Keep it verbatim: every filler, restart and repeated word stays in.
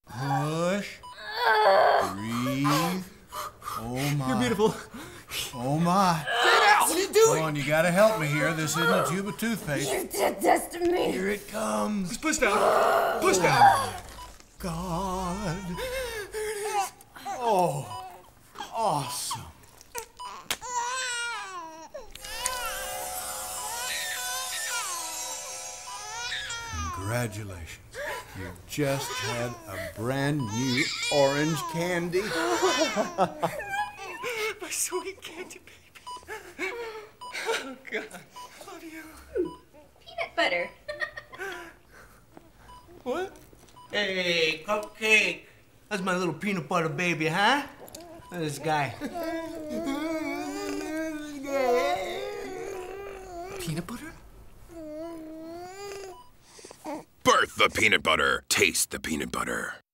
Push. Breathe. Oh, my. You're beautiful. Oh, my. What are you doing? Come on, you gotta help me here. This isn't a tube of toothpaste. You did this to me. Here it comes. Just push down. Push down. God. Oh, awesome. Congratulations. You just had a brand new orange candy. My sweet candy baby. Oh, God. I love you. Peanut butter. What? Hey, Cupcake. That's my little peanut butter baby, huh? Look at this guy. Peanut butter? Birth the peanut butter. Taste the peanut butter.